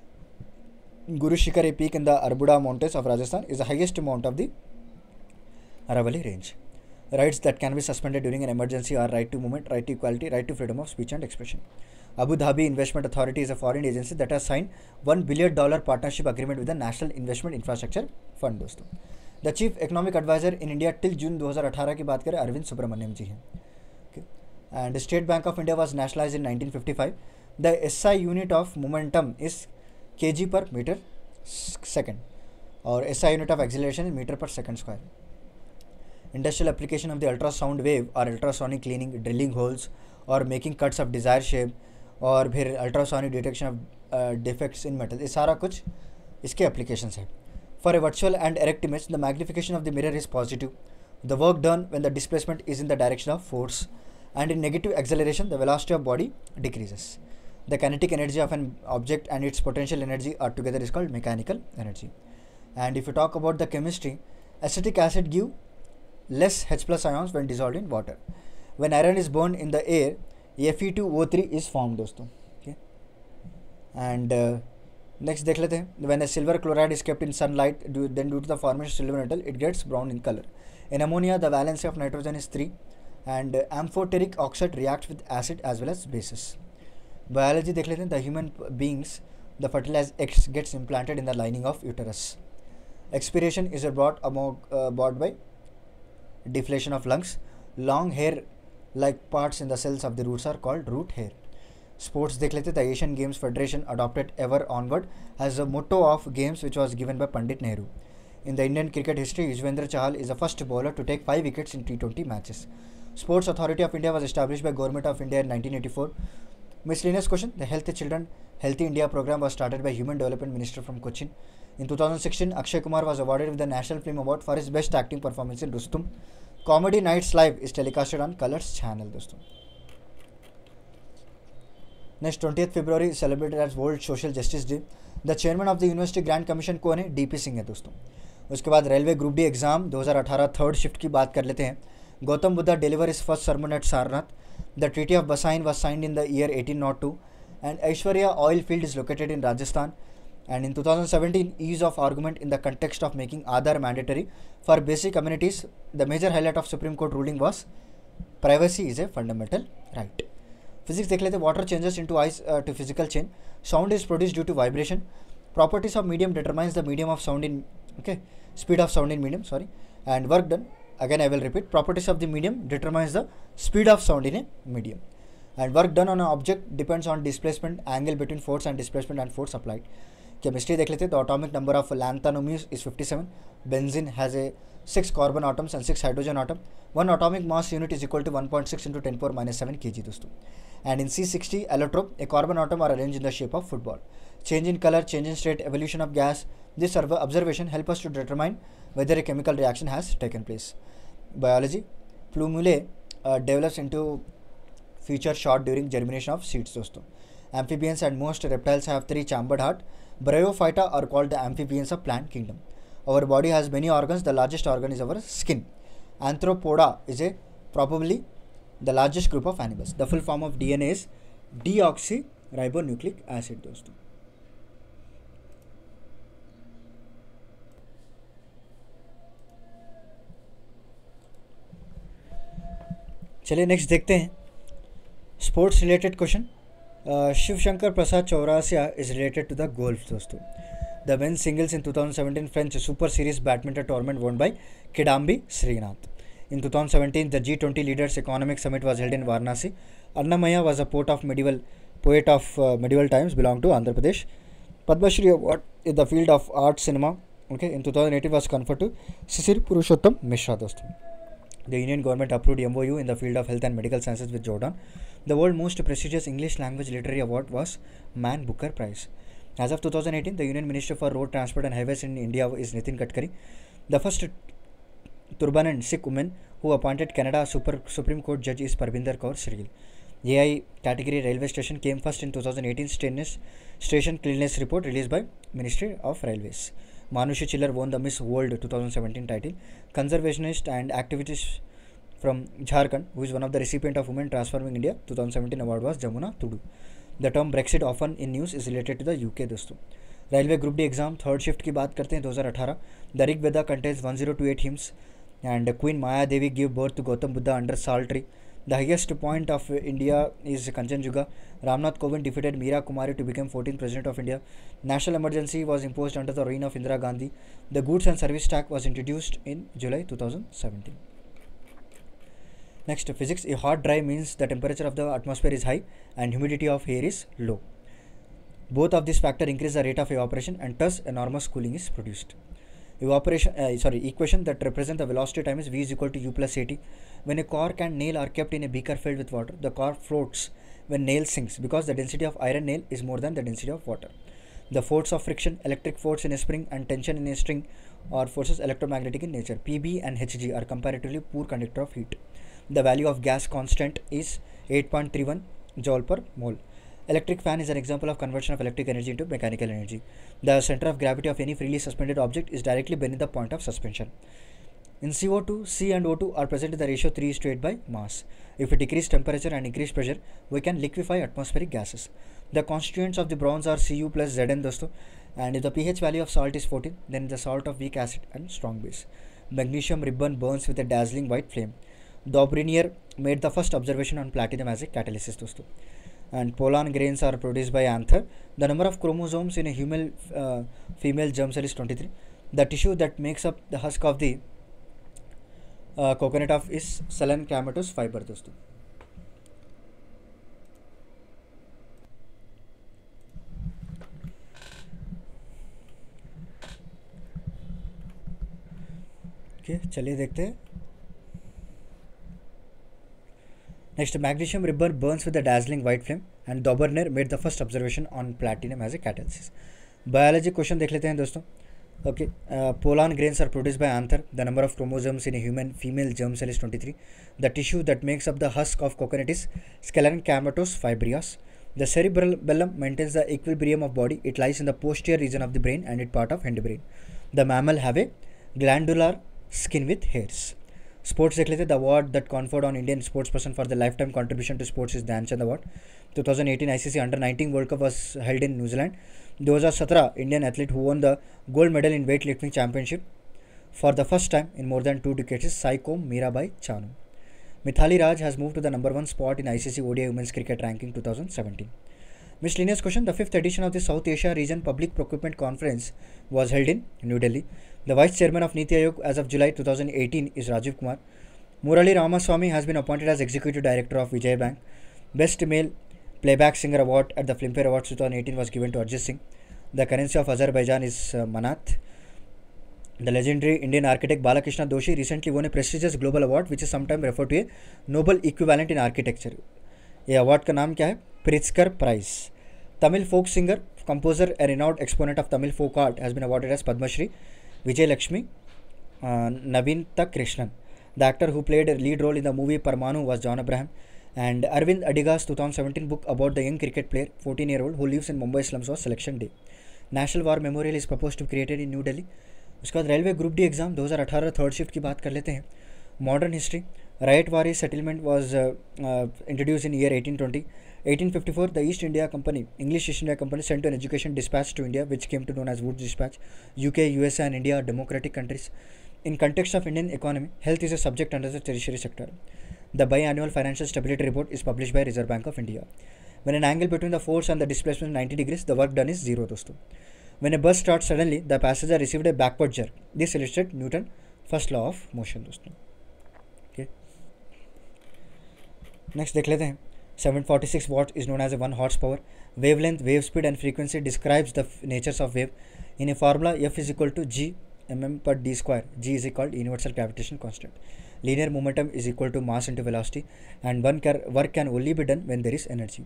Guru Shikhar, a peak in the Arbuda mountains of Rajasthan, is the highest mount of the Aravalli range. Rights that can be suspended during an emergency are right to movement, right to equality, right to freedom of speech and expression. Abu Dhabi Investment Authority is a foreign agency that has signed one billion dollar partnership agreement with the National Investment Infrastructure Fund. दोस्तों the chief economic adviser in India till June दो हज़ार अठारह की बात करें अरविंद सुब्रमण्यम जी हैं. And state bank of India was nationalise in nineteen fifty five. The SI unit of momentum is KG per metre second और SI unit of acceleration is metre per second square. Industrial application of the ultrasound wave और ultrasonic cleaning, drilling holes और making cuts of desire shape और फिर ultrasonic detection of defects in metal, ये सारा कुछ इसके applications है. For a virtual and erect image, the magnification of the mirror is positive. The work done when the displacement is in the direction of force, and in negative acceleration, the velocity of body decreases. The kinetic energy of an object and its potential energy are together is called mechanical energy. And if you talk about the chemistry, acetic acid give less H plus ions when dissolved in water. When iron is burned in the air, F e two O three is formed. दोस्तों, okay. And uh, next देख लेते हैं. When silver chloride is kept in sunlight then due to the formation silver metal it gets brown in colour. In ammonia the valency of nitrogen is three and amphoteric oxide reacts with acid as well as bases. Biology देख लेते हैं. The human beings the fertilise eggs gets implanted in the lining of uterus. Expiration is brought among bot by deflation of lungs. Long hair like parts in the cells of the roots are called root hair. Sports देख लेते. The Asian games federation adopted ever onward has a motto of games which was given by Pandit Nehru. In the Indian cricket history Yuzvendra Chahal is the first bowler to take five wickets in T twenty matches. Sports authority of India was establish by government of India in nineteen eighty four. Miscellaneous question. The health children healthy India programme was started by human development minister from Cochin. In two thousand sixteen Akshay Kumar was awarded with the national film award for his best acting performance in Rustom. Comedy nights live is telecasted on Colors channel. दोस्तों next twentieth February celebrated as world social justice day. The chairman of the university grand commission कौन है? DP Singh है. दोस्तों उसके बाद railway group D exam दो हज़ार अठारह थर्ड शिफ्ट की बात कर लेते हैं. Gautam Buddha deliver is first sermon at Sarnath. The treaty of Bassein was signed in the year eighteen nought two and Aishwarya oil field is located in Rajasthan. And in twenty seventeen, ease of argument in the context of making Aadhaar mandatory for basic communities, the major highlight of Supreme Court ruling was privacy is a fundamental right. Physics देख लेते. water changes into ice uh, to physical chain. Sound is produced due to vibration. Properties of medium determines the medium of sound in okay speed of sound in medium sorry and work done. Again I will repeat. Properties of the medium determines the speed of sound in a medium and work done on an object depends on displacement, angle between force and displacement and force applied. Chemistry देख लेते. The atomic number of lanthanum is fifty-seven. Benzene has a six carbon atoms and six hydrogen atom. One atomic mass unit is equal to one point six into ten power minus seven kg. दोस्तों and in C sixty allotrope, a carbon atom are arranged in the shape of football. Change in color, change in state, evolution of gas. This observation help us to determine whether a chemical reaction has taken place. Biology. Plumule uh, develops into future shot during germination of seeds. दोस्तों amphibians and most reptiles have three chambered heart. Bryophyta are called the amphibians of plant kingdom. Our body has many organs. The largest organ is our skin. Anthropoda is a probably the largest group of animals. The full form of D N A is deoxyribonucleic acid. दोस्तों चलिए next देखते हैं. Sports related question. Shiv Shankar Prasad Chaurasia is related to the golf. दोस्तों the men's singles in twenty seventeen French Super Series badminton tournament won by Kidambi Srinath. In twenty seventeen the G twenty Leaders Economic Summit was held in Varanasi. Annamaya was a poet of medieval poet of uh, medieval times belonged to Andhra Pradesh. Padma Shri Award in the field of art cinema okay in twenty eighteen was conferred to Sisir Purushottam Mishra. दोस्तों the Indian government approved M O U in the field of health and medical sciences with Jordan. The world's most prestigious English language literary award was Man Booker Prize. As of twenty eighteen, the Union Minister for Road Transport and Highways in India is Nitin Gadkari. The first Turban and Sikh woman who appointed Canada Super Supreme Court Judge is Parvinder Kaur Srigil. A I category railway station came first in twenty eighteen stainless station cleanliness report released by Ministry of Railways. Manushi Chillar won the Miss World twenty seventeen title. Conservationist and activist from Jharkhand, who is one of the recipient of Women Transforming India twenty seventeen award, was Jamuna Tudu. The term Brexit often in news is related to the U K दोस्तों. Railway group D exam third shift की बात करते हैं दो हज़ार अठारह. The Rig Veda contains one thousand twenty-eight hymns and Queen Maya Devi gave birth to Gautam Buddha under sal tree. The highest point of India is Kanchenjunga. Ramnath Kovind defeated Meera Kumari to become fourteenth President of India. National emergency was imposed under the reign of Indira Gandhi. The goods and service tax was introduced in July twenty seventeen. Next, physics. A hot dry means the temperature of the atmosphere is high and humidity of air is low. Both of these factors increase the rate of evaporation and thus enormous cooling is produced. Evaporation, uh, sorry, equation that represent the velocity time is V is equal to U plus A T. When a cork and nail are kept in a beaker filled with water, the cork floats when nail sinks because the density of iron nail is more than the density of water. The force of friction, electric force in a spring and tension in a string are forces electromagnetic in nature. P B and H G are comparatively poor conductor of heat. The value of gas constant is eight point three one joule per mole. Electric fan is an example of conversion of electric energy into mechanical energy. The center of gravity of any freely suspended object is directly beneath the point of suspension. In C O two, C and O two are present in the ratio three is to eight by mass. If we decrease temperature and increase pressure, we can liquefy atmospheric gases. The constituents of the bronze are Cu plus Zn dosto, and if the pH value of salt is fourteen, then the salt of weak acid and strong base. Magnesium ribbon burns with a dazzling white flame. Daubrinier made the first observation on platinum as a catalysis dosto. And pollen grains are produced by anther. The number of chromosomes in a human uh, female germ cell is twenty-three. The tissue that makes up the husk of the uh, coconut of is selencamatous fiber दोस्तों. okay, चलिए देखते हैं. Next, magnesium ribbon burns with a dazzling white flame and Daubrunner made the first observation on platinum as a catalysis. Biology question देख लेते हैं दोस्तों. Okay, uh, pollen grains are produced by anther. The number of chromosomes in a human female germ cell is twenty-three. The tissue that makes up the husk of coconut is sclerenchymatous fibrous. The cerebellum maintains the equilibrium of body. It lies in the posterior region of the brain and it part of hindbrain. The mammal have a glandular skin with hairs. Sports देख लेते. The award that conferred on Indian sportsperson for the lifetime contribution to sports is Dhyanchand Award. twenty eighteen I C C Under nineteen World Cup was held in New Zealand. twenty seventeen Indian athlete who won the gold medal in weightlifting championship for the first time in more than two decades is Saikom Mirabai Chanu. Mithali Raj has moved to the number one spot in I C C O D I Women's Cricket Ranking twenty seventeen. Miscellaneous question. The fifth edition of the South Asia Region Public Procurement Conference was held in New Delhi. The Vice Chairman of Niti Aayog as of July twenty eighteen is Rajiv Kumar. Murali Ramaswamy has been appointed as Executive Director of Vijay Bank. Best Male Playback Singer Award at the Filmfare Awards twenty eighteen was given to Arjit Singh. The currency of Azerbaijan is uh, Manat. The legendary Indian architect Balakrishna Doshi recently won a prestigious global award which is sometimes referred to a Nobel equivalent in architecture. ये award का नाम क्या है? Pritzker Prize. Tamil folk singer, composer, and renowned exponent of Tamil folk art has been awarded as Padma Shri. Vijay Lakshmi uh, Navintha Krishnan. The actor who played a lead role in the movie Parmanu was John Abraham. And Arvind Adiga's twenty seventeen book about the young cricket player, fourteen year old, who lives in Mumbai slums was Selection Day. National War Memorial is proposed to be created in New Delhi. उसके बाद railway group D exam twenty eighteen third shift की बात कर लेते हैं. Modern history. Ryotwari settlement was introduce in year eighteen twenty. eighteen fifty-four, the East India Company, English East India Company, sent an education dispatch to India, which came to known as Wood's Dispatch. U K, U S A, and India are democratic countries. In context of Indian economy, health is a subject under the tertiary sector. The biannual financial stability report is published by Reserve Bank of India. When an angle between the force and the displacement is ninety degrees, the work done is zero. Dosto. When a bus starts suddenly, the passenger received a backward jerk. This illustrates Newton's first law of motion. Dosto. Okay. Next, देख लेते हैं. seven hundred forty-six watt is known as a one horsepower. Wavelength, wave speed, and frequency describes the natures of wave. In a formula, F is equal to G mm per d square. G is equal to universal gravitation constant. Linear momentum is equal to mass into velocity, and one car work can only be done when there is energy.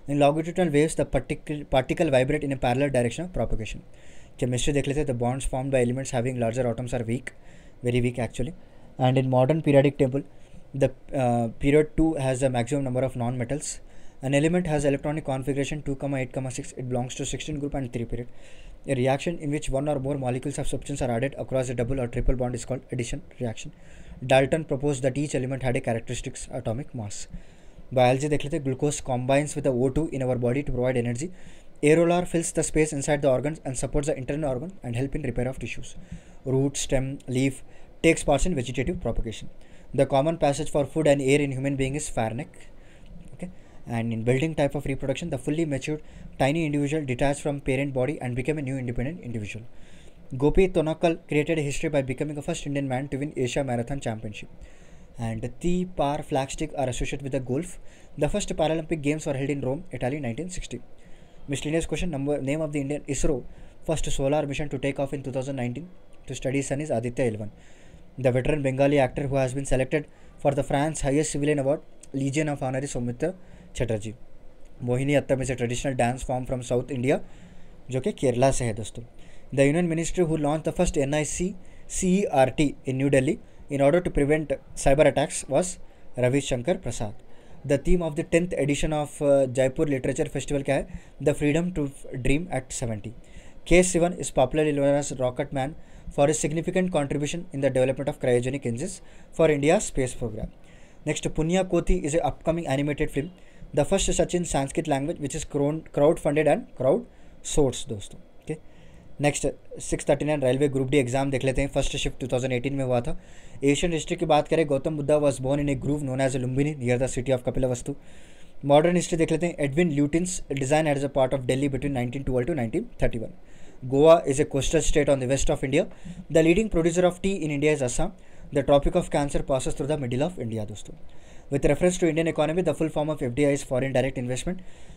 In longitudinal waves, the particle, particle vibrate in a parallel direction of propagation. Chemistry देख लेते हैं. The bonds formed by elements having larger atoms are weak, very weak actually. And in modern periodic table, the uh, period two has the maximum number of non-metals. An element has electronic configuration two, eight, six. It belongs to sixteen group and three period. A reaction in which one or more molecules of substance are added across a double or triple bond is called addition reaction. Dalton proposed that each element had a characteristic atomic mass. Biology देख लेते हैं. Glucose combines with the O two in our body to provide energy. Aerolar fills the space inside the organs and supports the internal organ and help in repair of tissues. Root, stem, leaf takes part in vegetative propagation. The common passage for food and air in human being is pharynx. Okay, and in building type of reproduction, the fully matured tiny individual detached from parent body and became a new independent individual. Gopi Tonakal created a history by becoming the first Indian man to win Asia Marathon Championship. And the par flagstick are associated with the golf. The first Paralympic Games were held in Rome, Italy, nineteen sixty. Miscellaneous question. Number name of the Indian ISRO first solar mission to take off in two thousand nineteen to study sun is Aditya L one. The veteran Bengali actor who has been selected for the France highest civilian award, Legion of Honor, is Soumitra Chatterjee. Mohini Attam is a traditional dance form from South India, जो कि केरला से है दोस्तों. The Union Ministry who launched the first N I C C E R T in New Delhi in order to prevent cyber attacks was Ravi Shankar Prasad. The theme of the tenth edition of uh, Jaipur Literature Festival क्या है? The Freedom to Dream at seventy. K Sivan is popularly known as Rocket Man for his significant contribution in the development of cryogenic engines for India's space program. Next, Punya Kothi is an upcoming animated film, the first such in Sanskrit language, which is crowd-funded and crowd-sourced दोस्तों. Okay. Next six thirty nine railway group D exam देख लेते हैं. First shift two thousand eighteen में हुआ था. Asian history की बात करें, Gautam Buddha was born in a grove known as Lumbini near the city of Kapilavastu. Modern history देख लेते हैं. Edwin Lutyens design as a part of Delhi between nineteen twelve to nineteen thirty one. Goa is a coastal state on the waste of India. The leading producer of tea in India is Assam. The tropic of Cancer passes through the middle of India दोस्तों. With reference to Indian economy, the full form of F D I is foreign direct investment.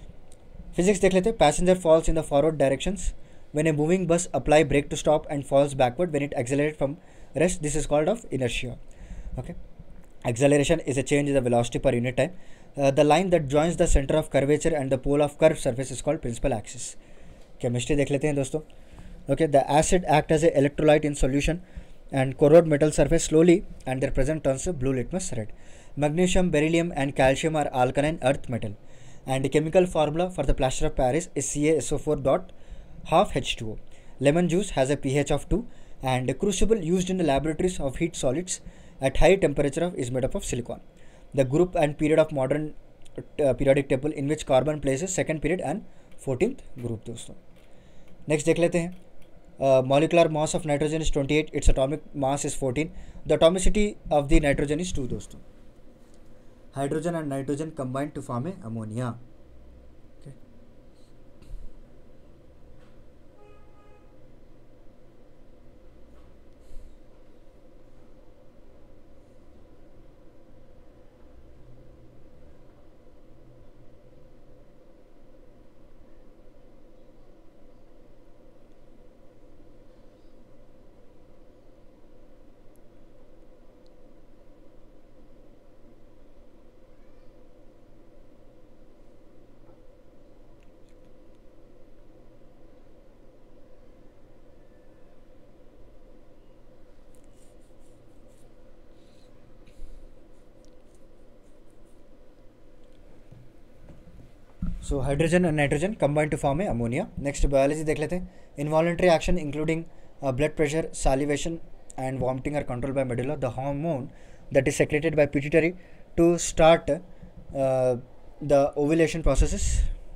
Physics देख लेते हैं. Passenger falls in the forward directions when a moving bus apply brake to stop and falls backward when it accelerates from rest. This is called of inertia. Okay, acceleration is a change in the velocity per unit time. Uh, the line that joins the center of curvature and the pole of curved surface is called principal axis. Chemistry देख लेते हैं दोस्तों. Okay, the acid act as a electrolyte in solution and corrode metal surface slowly, and their present turns blue litmus red. Magnesium, beryllium and calcium are alkaline earth metal, and the chemical formula for the plaster of Paris is C a S O four dot half H two O. Lemon juice has a pH of two, and a crucible used in the laboratories of heat solids at high temperature of is made up of silicon. The group and period of modern uh, periodic table in which carbon plays a second period and fourteenth group दोस्तों. Next देख लेते हैं. uh, molecular mass of nitrogen is twenty-eight. Its atomic mass is fourteen. The atomicity of the nitrogen is two दोस्तों. Hydrogen and nitrogen combine to form a ammonia. So hydrogen and nitrogen combine to form a ammonia. Next biology देख लेते हैं. Involuntary action including uh, blood pressure, salivation and vomiting are controlled by medulla. The hormone that is secreted by pituitary to start uh, the ovulation process is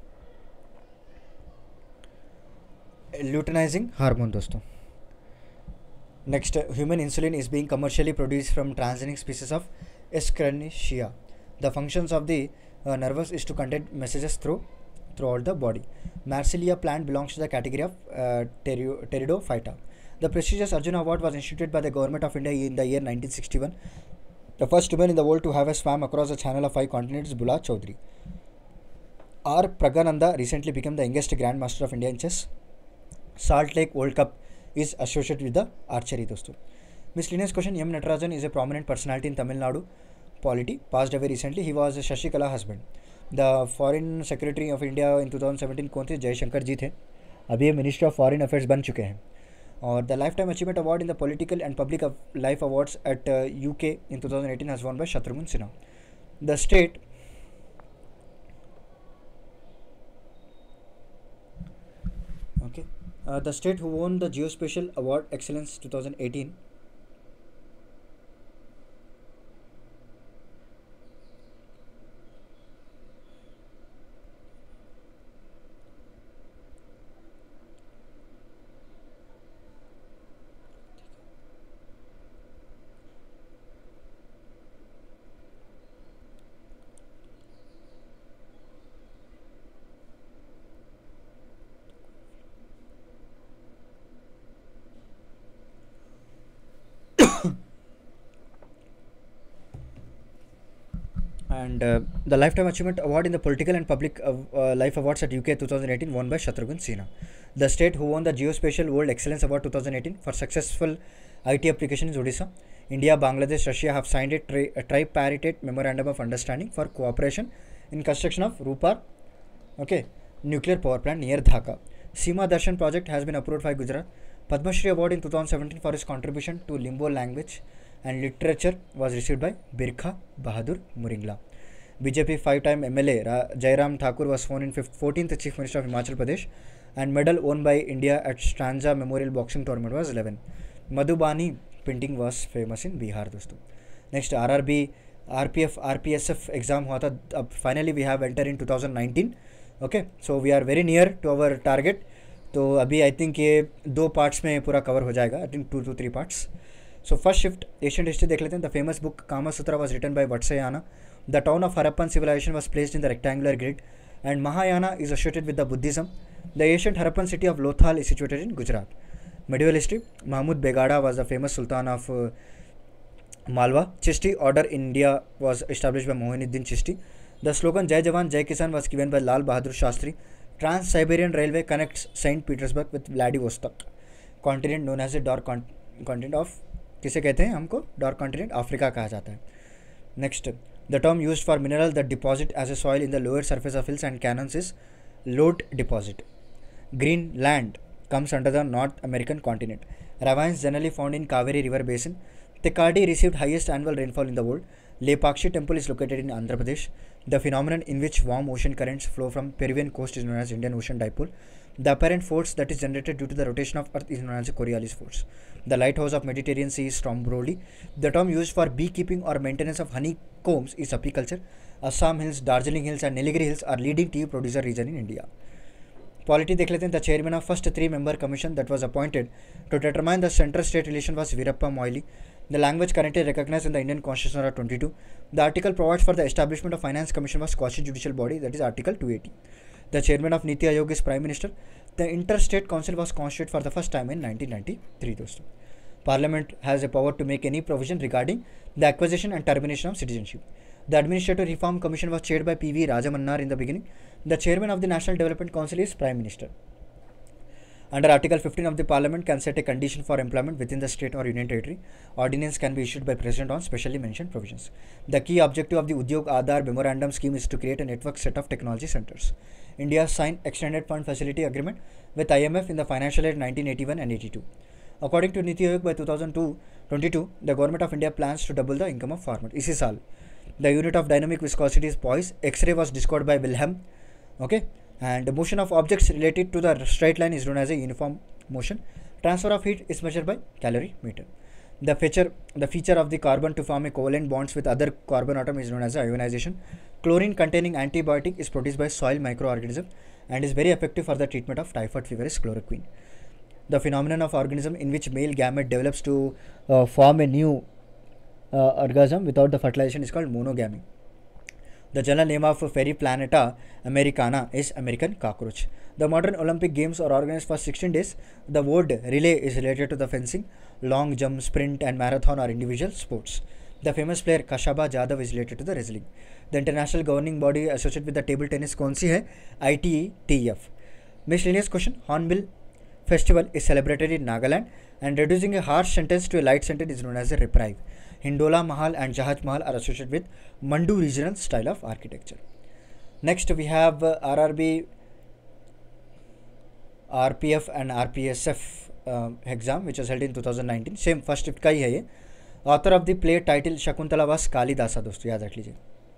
luteinizing hormone दोस्तों. Next, uh, human insulin is being commercially produced from transgenic species of Escherichia. The functions of the uh, nervous is to convey messages through throughout the body. Marsilia plant belongs to the category of uh, Pteridophyta. The prestigious Arjuna Award was instituted by the government of India in the year nineteen sixty-one. The first woman in the world to have a swam across the channel of five continents is Bula Chaudhary. R. Pragananda recently became the youngest Grandmaster of India in chess. Salt Lake World Cup is associated with the archery दोस्तों. Miscellaneous question. M. Natarajan is a prominent personality in Tamil Nadu polity. Passed away recently. He was Shashi Kala husband. The foreign secretary of India in two thousand seventeen कौन थे? जयशंकर जी थे। अभी ये minister of foreign affairs बन चुके हैं। और the life time achievement award in the political and public life awards at UK in two thousand eighteen has won by Shatrughan Sinha. The state okay uh, the state who won the geospatial award excellence twenty eighteen and uh, the lifetime achievement award in the political and public uh, uh, life awards at U K twenty eighteen won by Shatrughan Sinha. The state who won the Geospatial World Excellence Award twenty eighteen for successful I T application is Odisha. India, Bangladesh, Russia have signed a, tri- a tripartite memorandum of understanding for cooperation in construction of Rupar okay nuclear power plant near Dhaka. Seema Darshan project has been approved by Gujarat. Padma Shri award in twenty seventeen for his contribution to Limbo language and literature was received by Birkha Bahadur Muringla. B J P five-time M L A Ra- Jairam Thakur was sworn in fourteenth Chief Minister of Himachal Pradesh, and medal won by India at Stranza Memorial Boxing Tournament was eleven. Madhubani painting was famous in Bihar दोस्तों. Next R R B R P F R P S F exam हुआ था. अब finally we have entered in twenty nineteen. Okay, so we are very near to our target. तो अभी I think ये दो parts में पूरा cover हो जाएगा. I think two to three parts. So first shift Asian history देख लेते हैं. The famous book Kama Sutra was written by Vatsyayana. The town of Harappan civilisation was placed in the rectangular grid and Mahayana is associated with the Buddhism. The ancient Harappan city of Lothal is situated in Gujarat. Medieval history. Mahmud Begada was the famous Sultan of uh, Malwa. Chishti order in India was established by Mohinuddin Chishti. The slogan Jai Jawan Jai Kisan was given by Lal Bahadur Shastri. Trans-Siberian Railway connects Saint Petersburg with Vladivostok. Continent known as the Dark con- Continent of किसे कहते हैं? हमको Dark Continent Africa कहा जाता है. Next, the term used for mineral that deposit as a soil in the lower surface of hills and canyons is lode deposit. Greenland comes under the North American continent. Ravines generally found in Kaveri River Basin. Tekkady received highest annual rainfall in the world. Lepakshi Temple is located in Andhra Pradesh. The phenomenon in which warm ocean currents flow from Peruvian coast is known as Indian Ocean Dipole. The apparent force that is generated due to the rotation of Earth is known as the Coriolis force. The lighthouse of Mediterranean Sea is Stromboli. The term used for beekeeping or maintenance of honeycombs is apiculture. Assam Hills, Darjeeling Hills and Nilgiri Hills are leading tea producer region in India. Polity देख लेते हैं. The chairman of first three member commission that was appointed to determine the central state relation was Veerappa Moily. The language currently recognised in the Indian constitution of twenty two. The article provides for the establishment of finance commission was quasi judicial body that is article two eighty. The chairman of NITI Aayog is prime minister. The inter state council was constituted for the first time in nineteen ninety three दोस्तों. Parliament has a power to make any provision regarding the acquisition and termination of citizenship. The Administrative Reform Commission was chaired by P V Rajamannar in the beginning. The chairman of the National Development Council is Prime Minister. Under Article fifteen of the Parliament can set a condition for employment within the state or union territory. Ordinance can be issued by President on specially mentioned provisions. The key objective of the Udyog Aadhar Memorandum Scheme is to create a network set of technology centers. India signed Extended Fund Facility Agreement with I M F in the financial year nineteen eighty-one and eighty-two. According to Niti Aayog, by two thousand twenty-two, the Government of India plans to double the income of farmers. इसी साल the unit of dynamic viscosity is poise. X-ray was discovered by Wilhelm. Okay, and the motion of objects related to the straight line is known as a uniform motion. Transfer of heat is measured by calorimeter. The feature the feature of the carbon to form a covalent bonds with other carbon atom is known as ionization. Chlorine containing antibiotic is produced by soil microorganism and is very effective for the treatment of typhoid fever is chloroquine. The phenomenon of organism in which male gamete develops to uh, form a new uh, orgasm without the fertilization is called monogamy. The general name of fairy planeta americana is American cockroach. The modern Olympic Games are organized for sixteen days. The word relay is related to the fencing. Long jump, sprint and marathon are individual sports. The famous player Kashaba Jadhav is related to the wrestling. The international governing body associated with the table tennis कौन सी है? I T E T F. Miscellaneous question. Hornbill festival is celebrated in Nagaland and reducing a harsh sentence to a light sentence is known as a reprieve. Hindola Mahal and Jahaj Mahal are associated with Mandu regional style of architecture. Next we have uh, R R B, R P F and R P S F uh, exam which was held in twenty nineteen. Same first shift का ही है ये. Author of the play title Shakuntala was Kalidasa दोस्तों, याद रख लीजिए.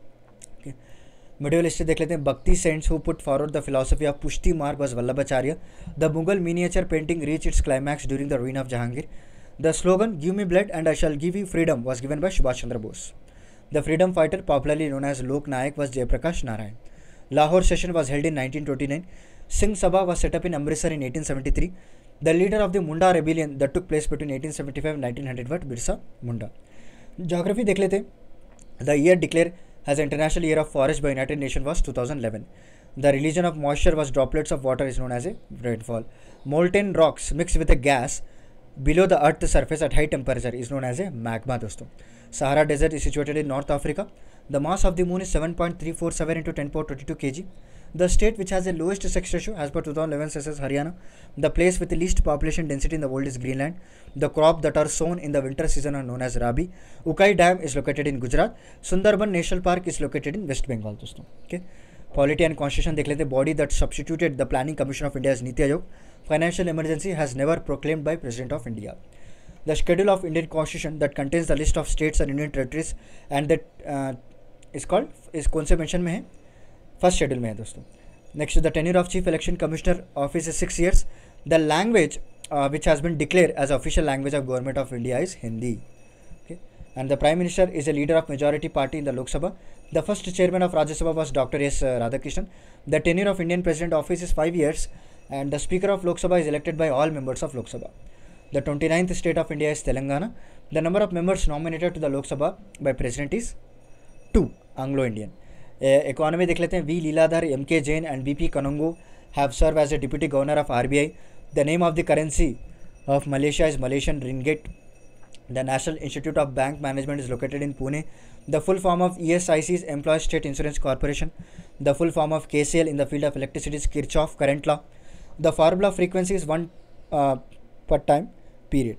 Okay. Medieval history देख लेते हैं. Bhakti saints who put forward the philosophy of Pushti Marg was Vallabhacharya. The Mughal miniature painting reached its climax during the reign of Jahangir. The slogan "Give me blood and I shall give you freedom" was given by Subhash Chandra Bose. The freedom fighter, popularly known as Lok Nayak, was Jayaprakash Narayan. Lahore session was held in nineteen twenty-nine. Singh Sabha was set up in Amritsar in eighteen seventy-three. The leader of the Munda rebellion that took place between eighteen seventy-five and nineteen hundred was Birsa Munda. Geography देख लेते. The year declared as the International Year of Forest by United Nations was two thousand eleven. The religion of moisture was droplets of water is known as a rainfall. Molten rocks mixed with a gas below the earth's surface at high temperature is known as a magma दोस्तों. Sahara Desert is situated in North Africa. The mass of the moon is seven point three four seven into ten power twenty-two kilograms. The state which has the lowest sex ratio as per twenty eleven census Haryana. The place with the least population density in the world is Greenland. The crop that are sown in the winter season are known as Rabi. Ukai Dam is located in Gujarat. Sundarban National Park is located in West Bengal दोस्तों. Okay. Polity and Constitution देख लेते. Body that substituted the Planning Commission of India's Niti Aayog. Financial emergency has never proclaimed by President of India. The schedule of Indian Constitution that contains the list of states and union territories and that uh, is called is कौन से mention में है? First schedule में है दोस्तों. Next, the tenure of Chief Election Commissioner office is six years. The language uh, which has been declared as official language of Government of India is Hindi. Okay. And the Prime Minister is a leader of majority party in the Lok Sabha. The first chairman of Rajya Sabha was Doctor S. Radhakrishnan. The tenure of Indian President office is five years and the Speaker of Lok Sabha is elected by all members of Lok Sabha. The twenty-ninth state of India is Telangana. The number of members nominated to the Lok Sabha by President is two, Anglo-Indian. Economy देख लेते हैं. V. Leeladhar, M K Jain and V P Kanungo have served as a Deputy Governor of R B I. The name of the currency of Malaysia is Malaysian Ringgit. The National Institute of Bank Management is located in Pune. The full form of E S I C is Employees State Insurance Corporation. The full form of K C L in the field of electricity is Kirchhoff Current Law. The formula of frequency is one uh, per time period.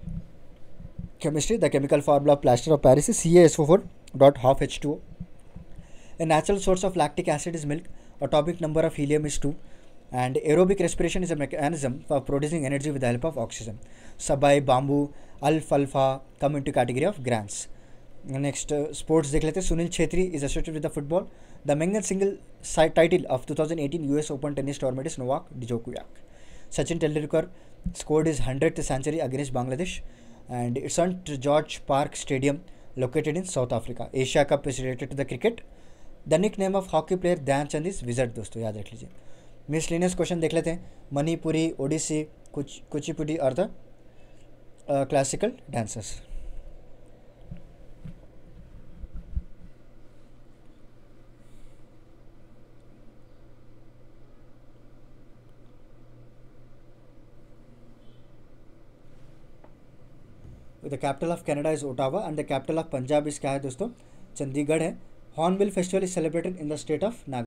Chemistry, the chemical formula of plaster of Paris is C A S O four dot half H two O. A natural source of lactic acid is milk. Atomic number of helium is two. And aerobic respiration is a mechanism for producing energy with the help of oxygen. Sabai, bamboo, alfalfa come into category of grants. Next, uh, sports देख लेते हैं. Sunil Chhetri is associated with the football. The men's single title of twenty eighteen U S Open tennis tournament is Novak Djokovic. Sachin Tendulkar scored his hundredth century against Bangladesh, and it's on George Park Stadium located in South Africa. Asia Cup is related to the cricket. The nickname of hockey player Dhyan Chand is Wizard दोस्तों, याद रख लीजिए. Miscellaneous question देख लेते हैं. मणिपुरी, ओडिसी, कुच कुचिपुड़ी और the classical dancers. The capital of Canada is Ottawa and the capital of Punjab is क्या है दोस्तों? चंडीगढ़ है. Hornbill festival is celebrated in the state of Nagaland.